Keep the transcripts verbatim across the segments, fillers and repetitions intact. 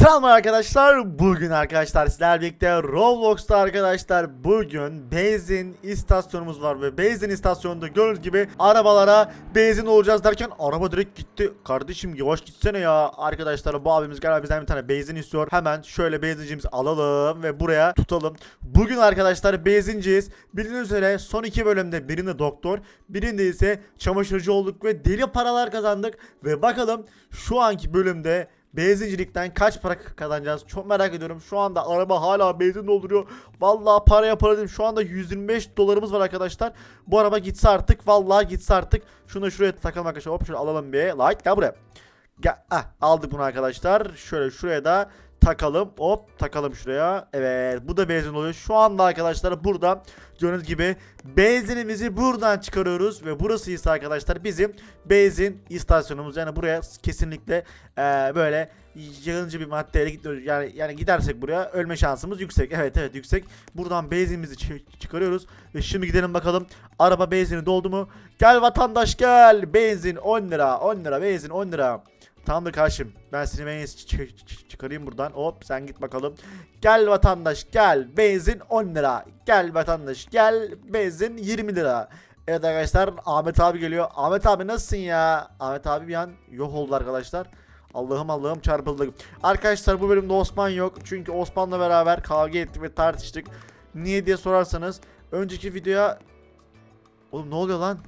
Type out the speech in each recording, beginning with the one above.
Selam arkadaşlar. Bugün arkadaşlar sizlerle birlikte Roblox'ta arkadaşlar bugün benzin istasyonumuz var ve benzin istasyonunda gördüğünüz gibi arabalara benzin olacağız derken araba direkt gitti. Kardeşim yavaş gitsene ya. Arkadaşlar bu abimiz galiba bizden bir tane benzin istiyor. Hemen şöyle benzincimizi alalım ve buraya tutalım. Bugün arkadaşlar benzinciyiz. Bildiğiniz üzere son iki bölümde birinde doktor, birinde ise çamaşırcı olduk ve deli paralar kazandık. Ve bakalım şu anki bölümde benzincilikten kaç para kazanacağız? Çok merak ediyorum. Şu anda araba hala benzin dolduruyor. Vallahi paraya para dedim. Şu anda yüz yirmi beş dolarımız var arkadaşlar. Bu araba gitse artık. Vallahi gitse artık. Şunu da şuraya takalım arkadaşlar. Hop şöyle alalım bir. Like gel buraya. Gel. Ah, aldık bunu arkadaşlar. Şöyle şuraya da takalım. Hop takalım şuraya. Evet bu da benzin oluyor. Şu anda arkadaşlar burada gördüğünüz gibi benzinimizi buradan çıkarıyoruz. Ve burası ise arkadaşlar bizim benzin istasyonumuz. Yani buraya kesinlikle e, böyle yakıcı bir maddeyle gidiyoruz. Yani, yani gidersek buraya ölme şansımız yüksek. Evet evet yüksek. Buradan benzinimizi çıkarıyoruz. Ve şimdi gidelim bakalım. Araba benzini doldu mu? Gel vatandaş gel. Benzin on lira. on lira benzin on lira. Tamamdır kardeşim. Ben seni ben çıkarayım buradan. Hop sen git bakalım. Gel vatandaş gel. Benzin on lira. Gel vatandaş gel. Benzin yirmi lira. Evet arkadaşlar Ahmet abi geliyor. Ahmet abi nasılsın ya? Ahmet abi bir an yok oldu arkadaşlar. Allah'ım Allah'ım çarpıldık. Arkadaşlar bu bölümde Osman yok. Çünkü Osman'la beraber kavga ettik ve tartıştık. Niye diye sorarsanız. Önceki videoya... Oğlum ne oluyor lan?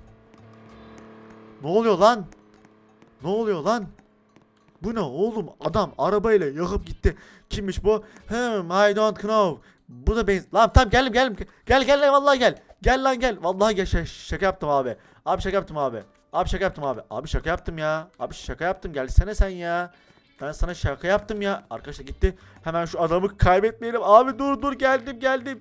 Ne oluyor lan? Ne oluyor lan? Bu ne oğlum? Adam arabayla yakıp gitti. Kimmiş bu? Hmm, I don't know. Bu da benzin. Lan tamam geldim geldim. Gel gel lan vallahi gel. Gel lan gel. Vallahi gel ş şaka yaptım abi. Abi şaka yaptım abi. Abi şaka yaptım abi. Abi şaka yaptım ya. Abi şaka yaptım. Gelsene sen ya. Ben sana şaka yaptım ya. Arkadaşlar gitti. Hemen şu adamı kaybetmeyelim. Abi dur dur geldim geldim.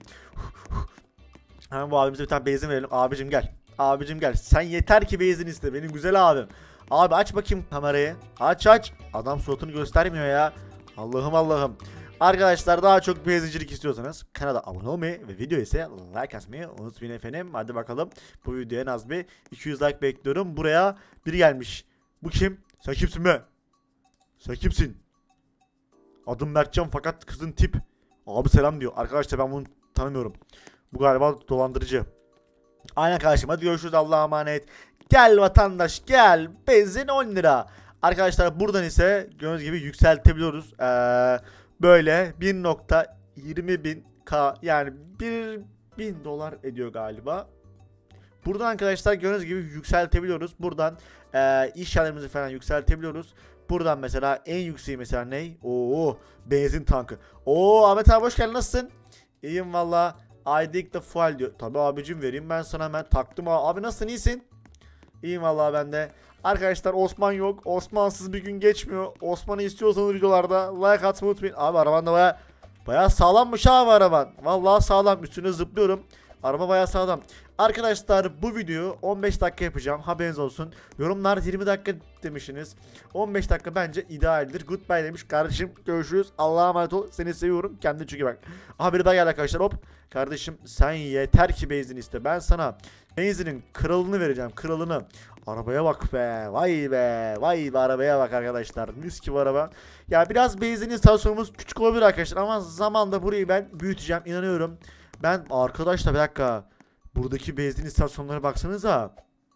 Hemen bu abimize bir tane benzin verelim. Abicim gel. Abicim gel. Sen yeter ki benzin iste. Benim güzel abim. Abi aç bakayım kamerayı. Aç aç. Adam suratını göstermiyor ya. Allah'ım Allah'ım. Arkadaşlar daha çok benzincilik istiyorsanız kanala abone olmayı ve video ise like atmayı unutmayın efendim. Hadi bakalım. Bu videoya en az bir iki yüz like bekliyorum. Buraya biri gelmiş. Bu kim? Sen kimsin be? Sen kimsin? Adım Mertcan fakat kızın tip. Abi selam diyor. Arkadaşlar ben bunu tanımıyorum. Bu galiba dolandırıcı. Aynen kardeşim hadi görüşürüz Allah'a emanet. Gel vatandaş gel. Benzin on lira. Arkadaşlar buradan ise gördüğünüz gibi yükseltebiliyoruz. Ee, böyle bir nokta yirmi bin K yani bir bin dolar ediyor galiba. Buradan arkadaşlar gördüğünüz gibi yükseltebiliyoruz. Buradan e, iş yerlerimizi falan yükseltebiliyoruz. Buradan mesela en yükseği mesela ne? Oo benzin tankı. Oo Ahmet abi hoş geldin nasılsın? İyiyim valla. I dig the fuel diyor. Tabi abicim vereyim ben sana hemen taktım abi. Abi nasılsın iyisin? İyiyim vallahi ben de. Arkadaşlar Osman yok. Osman'sız bir gün geçmiyor. Osman'ı istiyorsanız videolarda like atmayı unutmayın. Abi araban da baya baya sağlammış abi araban. Vallahi sağlam. Üstüne zıplıyorum. Araba baya sağlam. Arkadaşlar bu videoyu on beş dakika yapacağım. Haberiniz olsun. Yorumlar yirmi dakika demişsiniz. on beş dakika bence idealdir. Goodbye demiş. Kardeşim görüşürüz. Allah'a emanet ol. Seni seviyorum. Kendine çünkü bak. Aha biri daha geldi arkadaşlar. Hop. Kardeşim sen yeter ki benzin iste. Ben sana benzinin kralını vereceğim. Kralını. Arabaya bak be. Vay be. Vay be arabaya bak arkadaşlar. Mis gibi araba. Ya biraz benzin istasyonumuz küçük olabilir arkadaşlar. Ama zamanla burayı ben büyüteceğim. İnanıyorum. Ben arkadaşlar bir dakika. Buradaki benzin istasyonlarına baksanıza.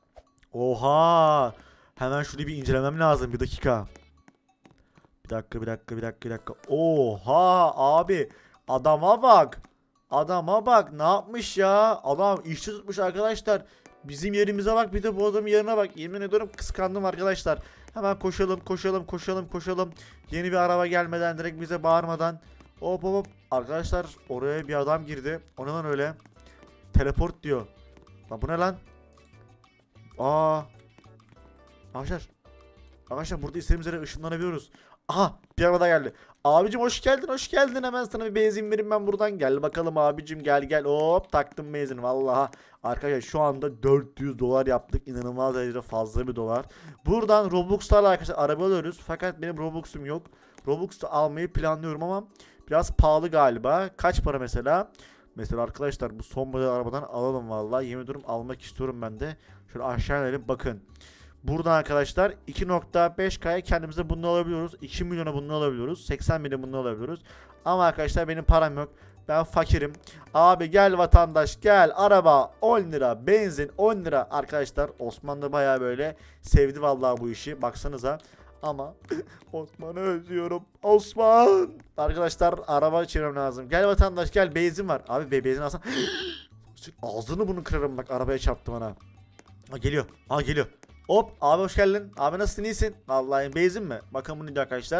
Oha. Hemen şurayı bir incelemem lazım. Bir dakika. Bir dakika bir dakika bir dakika bir dakika. Oha abi. Adama bak. Adama bak ne yapmış ya. Adam işçi tutmuş arkadaşlar. Bizim yerimize bak bir de bu adamın yerine bak. Yemin ediyorum kıskandım arkadaşlar. Hemen koşalım koşalım koşalım koşalım. Yeni bir araba gelmeden direkt bize bağırmadan. Hop hop hop. Arkadaşlar oraya bir adam girdi. O ne lan öyle? Teleport diyor. Lan bu ne lan? Aa. Arkadaşlar. Arkadaşlar burada istediğimiz yere ışınlanabiliyoruz. Aha bir araba da geldi. Abicim hoş geldin hoş geldin hemen sana bir benzin vereyim ben buradan. Gel bakalım abicim gel gel hop taktım benzin vallahi. Arkadaşlar şu anda dört yüz dolar yaptık. İnanılmaz derecede fazla bir dolar. Buradan Robux'larla arkadaşlar araba alıyoruz. Fakat benim Robux'um yok. Robux'u almayı planlıyorum ama biraz pahalı galiba. Kaç para mesela? Mesela arkadaşlar bu son model arabadan alalım vallahi. Yemin ediyorum almak istiyorum ben de. Şöyle aşağı inelim bakın. Buradan arkadaşlar iki nokta beş K'ya kendimize bunu alabiliyoruz. iki milyona bunu alabiliyoruz. seksen bine bunu alabiliyoruz. Ama arkadaşlar benim param yok. Ben fakirim. Abi gel vatandaş gel. Araba on lira. Benzin on lira. Arkadaşlar Osman da baya böyle sevdi vallahi bu işi. Baksanıza. Ama Osman'ı özlüyorum. Osman. Arkadaşlar araba çevirmem lazım. Gel vatandaş gel. Benzin var. Abi be benzin alsan. Ağzını bunu kırarım bak. Arabaya çarptı bana. Ha geliyor. Ha geliyor. Hop abi hoş geldin. Abi nasılsın, iyisin? Vallahi benzin mi? Bakın bunu diyor arkadaşlar.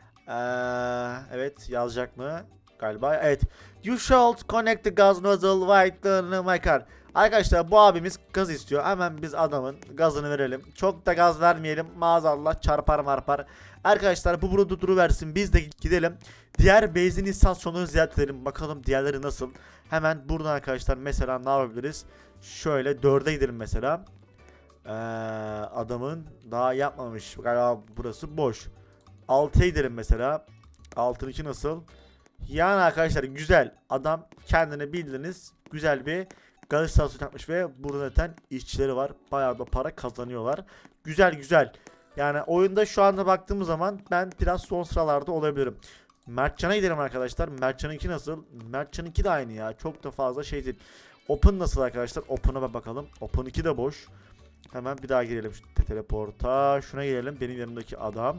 Ee, evet yazacak mı? Galiba evet. You should connect the gas nozzle right to my car. Arkadaşlar bu abimiz gaz istiyor. Hemen biz adamın gazını verelim. Çok da gaz vermeyelim. Maazallah çarpar marpar. Arkadaşlar bu burada duruversin. Biz de gidelim. Diğer benzin istasyonunu ziyaret edelim. Bakalım diğerleri nasıl. Hemen buradan arkadaşlar mesela ne yapabiliriz? Şöyle dörde gidelim mesela. Ee, adamın daha yapmamış. Galiba burası boş. altıya gidelim mesela. altının iki nasıl? Yani arkadaşlar güzel. Adam kendini bildiniz. Güzel bir gaz istasyonu yapmış ve burada zaten işçileri var. Bayağı da para kazanıyorlar. Güzel güzel. Yani oyunda şu anda baktığımız zaman ben biraz son sıralarda olabilirim. Mertcan'a gidelim arkadaşlar. Mertcan'ınki nasıl? Mertcan'ınki de aynı ya. Çok da fazla şey değil. Open nasıl arkadaşlar? Open'a bakalım. Open iki de boş. Hemen bir daha girelim şu teleporta. Şuna girelim. Benim yanımdaki adam.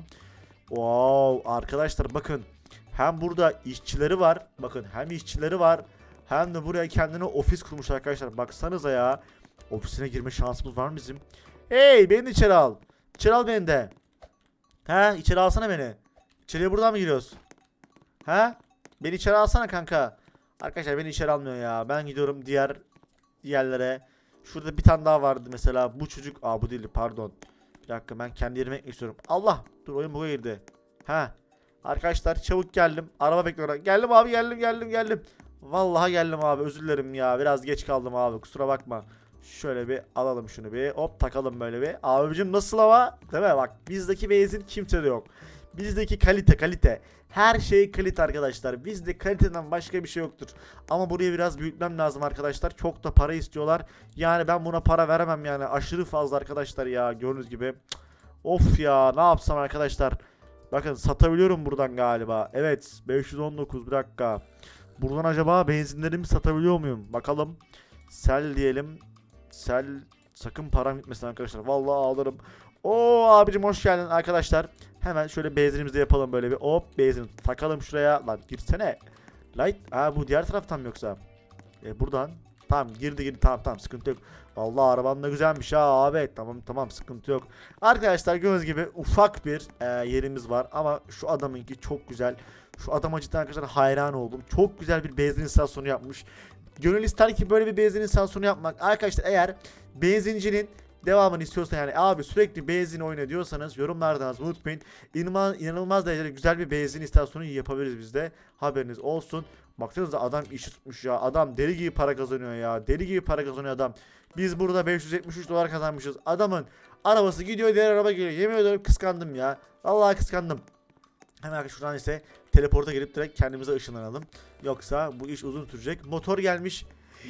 Wow arkadaşlar bakın. Hem burada işçileri var. Bakın hem işçileri var. Hem de buraya kendine ofis kurmuş arkadaşlar. Baksanıza ya. Ofisine girme şansımız var mı bizim? Hey beni içeri al. İçeri al beni de. He içeri alsana beni. İçeriye buradan mı giriyoruz? He? Beni içeri alsana kanka. Arkadaşlar beni içeri almıyor ya. Ben gidiyorum diğer yerlere. Şurada bir tane daha vardı mesela. Bu çocuk. Aa bu değil pardon. Bir dakika ben kendi yerime ekmek istiyorum. Allah. Dur oyun buga girdi. He. Arkadaşlar çabuk geldim. Araba bekliyorum. Geldim abi geldim geldim geldim. Vallahi geldim abi özür dilerim ya. Biraz geç kaldım abi kusura bakma. Şöyle bir alalım şunu bir. Hop takalım böyle bir. Abicim nasıl hava? Değil mi? Bak bizdeki benzin kimsede yok. Bizdeki kalite kalite. Her şey kalite arkadaşlar. Bizde kaliteden başka bir şey yoktur. Ama buraya biraz büyütmem lazım arkadaşlar. Çok da para istiyorlar. Yani ben buna para veremem yani. Aşırı fazla arkadaşlar ya. Gördüğünüz gibi. Of ya ne yapsam arkadaşlar. Bakın satabiliyorum buradan galiba. Evet beş yüz on dokuz bir dakika. Buradan acaba benzinlerimi satabiliyor muyum? Bakalım. Sel diyelim. Sel sakın param gitmesin arkadaşlar. Vallahi alırım. Oo abicim hoş geldin arkadaşlar. Hemen şöyle benzinimizi de yapalım böyle bir. Hop benzin takalım şuraya. Lan girsene. Light. Ha bu diğer taraftan mı yoksa? E buradan. Tamam girdi girdi tamam tamam sıkıntı yok. Vallahi araban da güzelmiş ha abi. Tamam tamam sıkıntı yok. Arkadaşlar gördüğünüz gibi ufak bir e, yerimiz var ama şu adamınki çok güzel. Şu adama cidden arkadaşlar hayran oldum. Çok güzel bir benzin istasyonu yapmış. Gönül ister ki böyle bir benzin istasyonu yapmak. Arkadaşlar eğer benzincinin devamını istiyorsan yani abi sürekli benzin oyna diyorsanız yorumlardan yazmayı unutmayın. İnanılmaz, inanılmaz derecede güzel bir benzin istasyonu yapabiliriz biz de. Haberiniz olsun. Baksanıza adam işi tutmuş ya. Adam deli gibi para kazanıyor ya. Deli gibi para kazanıyor adam. Biz burada beş yüz yetmiş üç dolar kazanmışız. Adamın arabası gidiyor diğer araba geliyor. Yemin ediyorum kıskandım ya. Vallahi kıskandım. Hemen şuradan ise teleporta girip direkt kendimize ışınlanalım. Yoksa bu iş uzun sürecek. Motor gelmiş.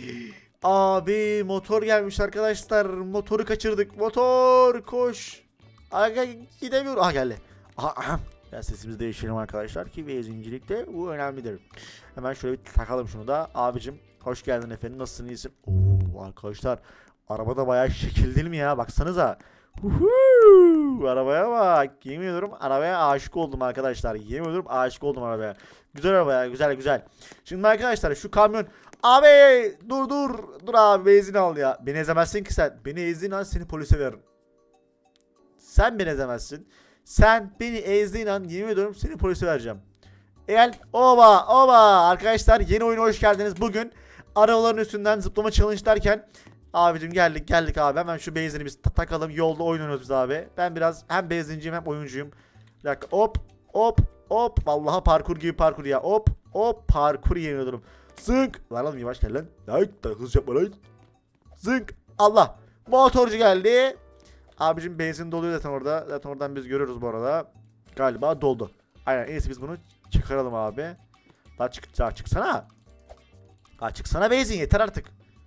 Abi motor gelmiş arkadaşlar. Motoru kaçırdık. Motor koş. Aga gidemiyor. Aha geldi. Aha, aha. Ya sesimizi değiştirelim arkadaşlar ki benzincilikte bu önemlidir. Hemen şöyle bir takalım şunu da. Abicim hoş geldin efendim. Nasılsın, iyisin? Oo arkadaşlar arabada bayağı şekil değil mi ya? Baksanıza. Uhu, arabaya bak. Yemin ediyorum arabaya aşık oldum arkadaşlar. Yemin ediyorum aşık oldum arabaya. Güzel araba ya, güzel güzel. Şimdi arkadaşlar şu kamyon. Abi dur dur. Dur abi benzin al ya. Beni ezemezsin ki sen. Beni ezdiğin an seni polise veririm. Sen beni ezemezsin. Sen beni ezdiğin an yemin ediyorum seni polise vereceğim. Gel. Oba oba. Arkadaşlar yeni oyuna hoş geldiniz. Bugün arabaların üstünden zıplama challenge derken abicim geldik geldik abi. Hemen şu benzini biz takalım. Yolda oynuyoruz biz abi. Ben biraz hem benzinciyim hem oyuncuyum. Bir dakika hop hop hop. Vallahi parkur gibi parkur ya. Hop hop parkur yemin ediyorum. Zınk. Lan oğlum yavaş gel lan. Lan hızlı yapma lan. Zınk. Allah. Motorcu geldi. Abicim benzin doluyor zaten orada. Zaten oradan biz görüyoruz bu arada. Galiba doldu. Aynen en iyisi biz bunu çıkaralım abi. Daha çık daha çıksana. Daha çıksana benzin yeter artık.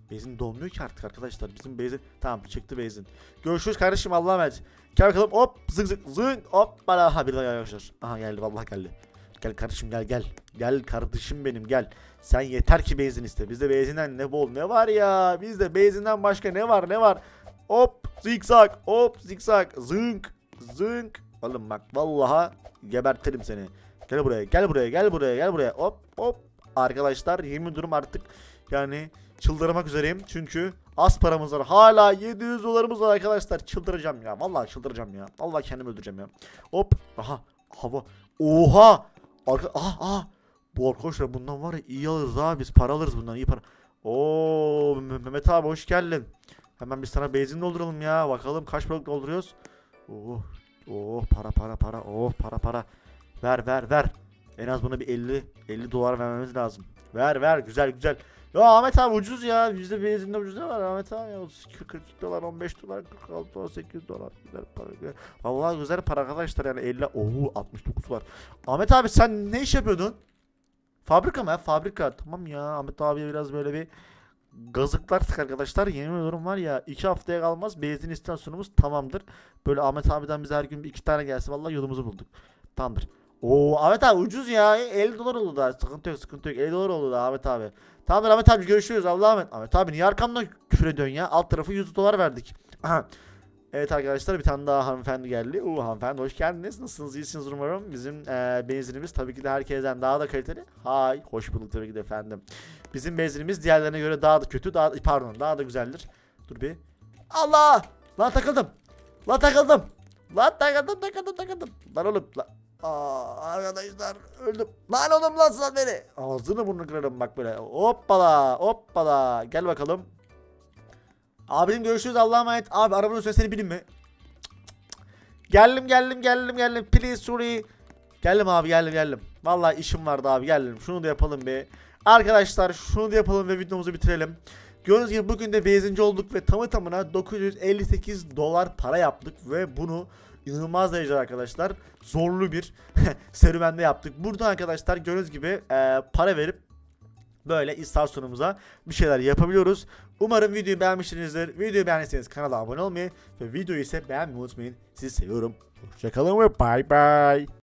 Benzin dolmuyor ki artık arkadaşlar. Bizim benzin tamam çıktı benzin. Görüşürüz kardeşim Allah'a emanet. Gel bakalım hop zık zık zık hop bana ha bir daha arkadaşlar. Aha geldi vallahi geldi. Gel kardeşim gel gel. Gel kardeşim benim gel. Sen yeter ki benzin iste. Bizde benzinden ne bol ne var ya. Bizde benzinden başka ne var ne var. Hop zikzak hop zikzak zınk zınk. Oğlum bak vallaha gebertirim seni. Gel buraya gel buraya gel buraya gel buraya hop hop. Arkadaşlar yemin durum artık yani çıldırmak üzereyim. Çünkü az paramız var. Hala yedi yüz dolarımız var arkadaşlar. Çıldıracağım ya. Vallahi çıldıracağım ya. Vallahi kendimi öldüreceğim ya. Hop. Aha. Hava. Oha. Arka aha, aha. Bu arkadaşlar bundan var ya iyi alırız ha. Biz para alırız bundan iyi para. Oo Mehmet abi hoş geldin. Hemen biz sana benzin dolduralım ya. Bakalım kaç paralık dolduruyoruz. Oh. Oh para para para. Oh para para. Ver ver ver. En az buna bir elli elli dolar vermemiz lazım. Ver ver güzel güzel. Ya Ahmet abi ucuz ya. Bizde benzinde ucuz ne var Ahmet abi ya. kırk iki dolar on beş dolar kırk altı dolar sekiz dolar. Güzel para. Güzel. Vallahi güzel para arkadaşlar yani elli. Oo altmış dokuz var. Ahmet abi sen ne iş yapıyordun? Fabrika mı ya? Fabrika. Tamam ya Ahmet abiye biraz böyle bir gazıklarsak arkadaşlar yemin ediyorum var ya iki haftaya kalmaz benzin istasyonumuz tamamdır. Böyle Ahmet abiden bize her gün bir iki tane gelse vallahi yolumuzu bulduk. Tamamdır. Oo Ahmet abi ucuz ya elli dolar oldu da sıkıntı yok sıkıntı yok elli dolar oldu da Ahmet abi. Tamamdır Ahmet abi görüşürüz Allah'a emanet. Ahmet abi niye arkamdan küfür ediyorsun ya alt tarafı yüz dolar verdik. Aha. Evet arkadaşlar bir tane daha hanımefendi geldi. Oo hanımefendi hoş geldiniz. Nasılsınız? İyisiniz umarım. Bizim e, benzinimiz tabii ki de herkesten daha da kaliteli. Hay hoş bulduk tabii ki de efendim. Bizim benzinimiz diğerlerine göre daha da kötü. Daha pardon daha da güzeldir. Dur bir. Allah! Lan takıldım. Lan takıldım. Lan takıldım takıldım takıldım. Lan oğlum lan. Aa arkadaşlar öldüm. Lan oğlum lan sen beni. Ağzını burnunu kırarım bak böyle. Hoppala hoppala. Gel bakalım. Abim görüşürüz Allah'a emanet. Abi arabanın üstüne seni bilin mi? Geldim geldim geldim geldim. Please sorry. Geldim abi geldim geldim. Vallahi işim vardı abi geldim. Şunu da yapalım be. Arkadaşlar şunu da yapalım ve videomuzu bitirelim. Gördüğünüz gibi bugün de benzinci olduk ve tamı tamına dokuz yüz elli sekiz dolar para yaptık ve bunu inanılmaz derecede arkadaşlar zorlu bir serüvende yaptık. Burada arkadaşlar gördüğünüz gibi e, para verip böyle istasyonumuza bir şeyler yapabiliyoruz. Umarım videoyu beğenmişsinizdir. Videoyu beğendiyseniz kanala abone olmayı ve videoyu ise beğenmeyi unutmayın. Sizi seviyorum. Hoşçakalın ve bay bay.